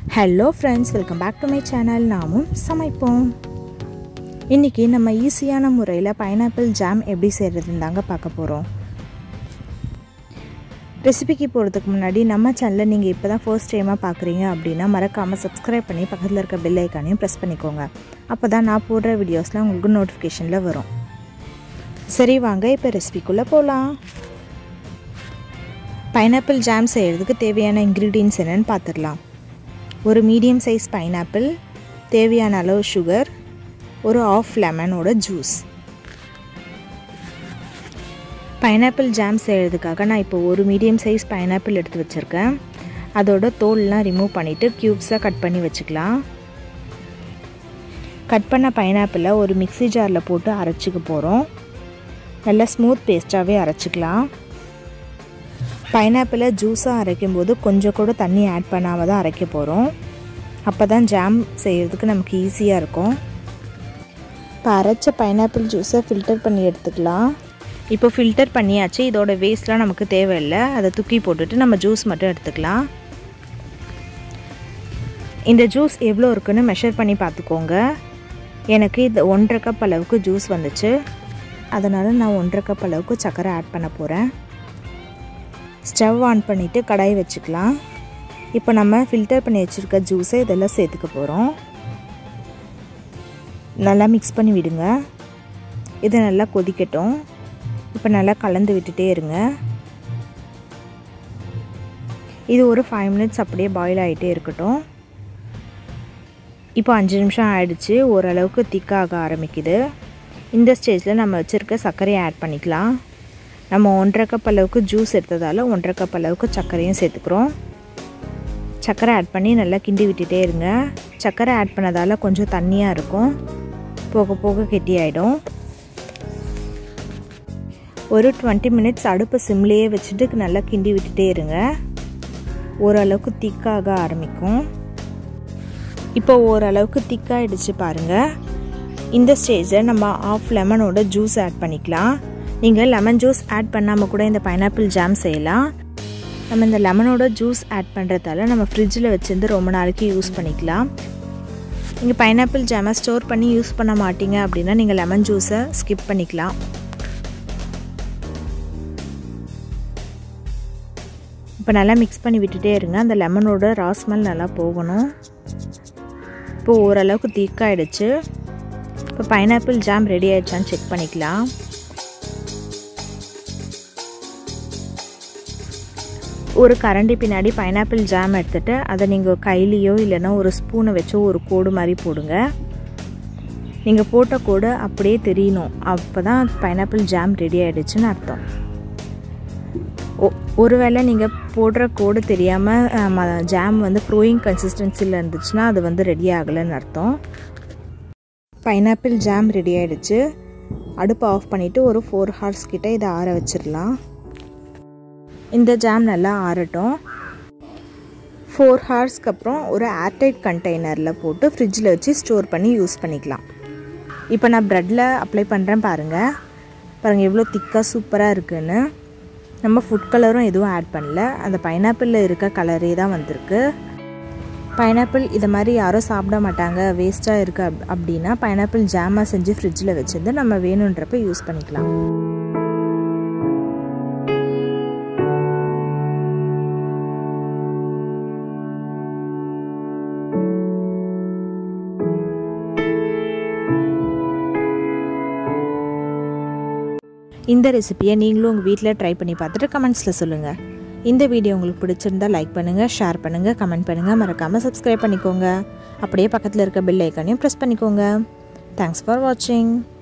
Hello friends, welcome back to my channel. நாமும் சமைப்போம். இன்னைக்கு நம்ம ஈஸியான முறையில் பைனாப்பிள் ஜாம் எப்படி செய்யறதுன்னு தாங்க பார்க்க போறோம். ரெசிபிக்கு போறதுக்கு முன்னாடி நம்ம சேனலை நீங்க இப்பதான் ஃபர்ஸ்ட் டைமா பார்க்கறீங்க அப்படினா மறக்காம Subscribe பண்ணி பக்கத்துல இருக்க பெல் ஐகானையும் பிரஸ் பண்ணிக்கோங்க. அப்பதான் நான் போடுற வீடியோஸ்லாம் உங்களுக்கு நோட்டிஃபிகேஷன்ல வரும். சரி வாங்க இப்போ ரெசிபிக்குள்ள போலாம். பைனாப்பிள் ஜாம் செய்யறதுக்கு தேவையான இன்கிரிடியன்ட்ஸ் என்னன்னு பார்த்துடலாம். ஒரு மீடியம் சைஸ் பைனாப்பிள், தேவையான அளவு சுகர், ஒரு ஆஃப் லெமனோட ஜூஸ். பைனாப்பிள் ஜாம் செய்யறதுக்காக நான் இப்போ ஒரு மீடியம் சைஸ் பைனாப்பிள் எடுத்து வச்சிருக்கேன். அதோட தோல்லாம் ரிமூவ் பண்ணிட்டு கியூப்ஸா கட் பண்ணி வச்சுக்கலாம். கட் பண்ண பைனாப்பிளை ஒரு மிக்ஸி ஜார்ல போட்டு அரைச்சிக்க போறோம். நல்ல ஸ்மூத் பேஸ்டாவே அரைச்சிக்கலாம். பைனாப்பிளை ஜூஸாக அரைக்கும்போது கொஞ்சம் கூட தண்ணி ஆட் பண்ணாமல் தான் அரைக்க போகிறோம். அப்போ தான் ஜாம் செய்கிறதுக்கு நமக்கு ஈஸியாக இருக்கும். இப்போ அரைச்ச பைனாப்பிள் ஜூஸை ஃபில்டர் பண்ணி எடுத்துக்கலாம். இப்போ ஃபில்டர் பண்ணியாச்சு. இதோட வேஸ்ட்லாம் நமக்கு தேவையில்லை. அதை தூக்கி போட்டுட்டு நம்ம ஜூஸ் மட்டும் எடுத்துக்கலாம். இந்த ஜூஸ் எவ்வளோ இருக்குன்னு மெஷர் பண்ணி பார்த்துக்கோங்க. எனக்கு இது 1.5 கப் அளவுக்கு ஜூஸ் வந்துச்சு. அதனால் நான் 1.5 கப் அளவுக்கு சர்க்கரை ஆட் பண்ண போகிறேன். ஸ்டவ் ஆன் பண்ணிவிட்டு கடாய் வச்சுக்கலாம். இப்போ நம்ம ஃபில்டர் பண்ணி வச்சுருக்க ஜூஸை இதெல்லாம் சேர்த்துக்க போகிறோம். நல்லா மிக்ஸ் பண்ணி விடுங்க. இது நல்லா கொதிக்கட்டும். இப்போ நல்லா கலந்து விட்டுட்டே இருங்க. இது ஒரு 5 மினிட்ஸ் அப்படியே பாயில் ஆகிட்டே இருக்கட்டும். இப்போ 5 நிமிஷம் ஆயிடுச்சு. ஓரளவுக்கு திக்காக ஆரம்பிக்குது. இந்த ஸ்டேஜில் நம்ம வச்சுருக்க சர்க்கரையை ஆட் பண்ணிக்கலாம். நம்ம 1.5 கப் அளவுக்கு ஜூஸ் எடுத்ததால் 1.5 கப் அளவுக்கு சர்க்கரையும் சேர்த்துக்கிறோம். சர்க்கரை ஆட் பண்ணி நல்லா கிண்டி விட்டுட்டே இருங்க. சர்க்கரை ஆட் பண்ணதால் கொஞ்சம் தண்ணியாக இருக்கும். போக போக கெட்டியாயிடும். ஒரு 20 மினிட்ஸ் அடுப்பு சிம்லேயே வச்சுட்டு நல்லா கிண்டி விட்டுட்டே இருங்க. ஓரளவுக்கு திக்காக ஆரம்பிக்கும். இப்போ ஓரளவுக்கு திக்காகிடுச்சு பாருங்கள். இந்த ஸ்டேஜில் நம்ம ஆஃப் லெமனோட ஜூஸ் ஆட் பண்ணிக்கலாம். நீங்கள் லெமன் ஜூஸ் ஆட் பண்ணாமல் கூட இந்த பைனாப்பிள் ஜாம் செய்யலாம். நம்ம இந்த லெமனோட ஜூஸ் ஆட் பண்ணுறதால நம்ம ஃப்ரிட்ஜில் வச்சுருந்து ரொம்ப நாளைக்கு யூஸ் பண்ணிக்கலாம். நீங்கள் பைனாப்பிள் ஜாமை ஸ்டோர் பண்ணி யூஸ் பண்ண மாட்டீங்க அப்படின்னா நீங்கள் லெமன் ஜூஸை ஸ்கிப் பண்ணிக்கலாம். இப்போ நல்லா மிக்ஸ் பண்ணி விட்டுட்டே இருங்க. அந்த லெமனோட ரா ஸ்மெல் நல்லா போகணும். இப்போது ஓரளவுக்கு திக்காயிடுச்சு. இப்போ பைனாப்பிள் ஜாம் ரெடி ஆகிடுச்சான்னு செக் பண்ணிக்கலாம். ஒரு கரண்டி பின்னாடி பைனாப்பிள் ஜாம் எடுத்துகிட்டு அதை நீங்கள் கையிலையோ இல்லைன்னா ஒரு ஸ்பூனை வச்சோ ஒரு கோடு மாதிரி போடுங்க. நீங்கள் போட்ட கோடு அப்படியே தெரியணும். அப்போ தான் பைனாப்பிள் ஜாம் ரெடி ஆகிடுச்சுன்னு அர்த்தம். ஒருவேளை நீங்கள் போடுற கோடு தெரியாமல் ஜாம் வந்து ஃப்ளோயிங் கன்சிஸ்டன்சியில் இருந்துச்சுன்னா அது ரெடி ஆகலைன்னு அர்த்தம். பைனாப்பிள் ஜாம் ரெடி ஆகிடுச்சு. அடுப்பு ஆஃப் பண்ணிவிட்டு ஒரு 4 ஹவர்ஸ் கிட்ட இதை ஆற வச்சிடலாம். இந்த ஜாம் நல்லா ஆறட்டும். 4 ஹவர்ஸ்க்கு அப்புறம் ஒரு ஏர்டைட் கண்டெய்னரில் போட்டு ஃப்ரிட்ஜில் வச்சு ஸ்டோர் பண்ணி யூஸ் பண்ணிக்கலாம். இப்போ நான் ப்ரெட்டில் அப்ளை பண்ணுறேன் பாருங்கள். எவ்வளோ திக்காக சூப்பராக இருக்குன்னு. நம்ம ஃபுட் கலரும் எதுவும் ஆட் பண்ணல. அந்த பைனாப்பிளில் இருக்க கலரே தான் வந்திருக்கு. பைனாப்பிள் இதை மாதிரி யாரும் சாப்பிட மாட்டாங்க, வேஸ்ட்டாக இருக்குது அப்படின்னா பைனாப்பிள் ஜாமாக செஞ்சு ஃப்ரிட்ஜில் வச்சுருந்து நம்ம வேணுன்றப்ப யூஸ் பண்ணிக்கலாம். இந்த ரெசிபியை நீங்களும் உங்கள் வீட்டில் ட்ரை பண்ணி பார்த்துட்டு கமெண்ட்ஸில் சொல்லுங்கள். இந்த வீடியோ உங்களுக்கு பிடிச்சிருந்தால் லைக் பண்ணுங்கள், ஷேர் பண்ணுங்கள், கமெண்ட் பண்ணுங்கள். மறக்காமல் Subscribe பண்ணிக்கோங்க. அப்படியே பக்கத்தில் இருக்க பெல் ஐக்கானையும் ப்ரெஸ் பண்ணிக்கோங்க. தேங்க்ஸ் ஃபார் வாட்சிங்.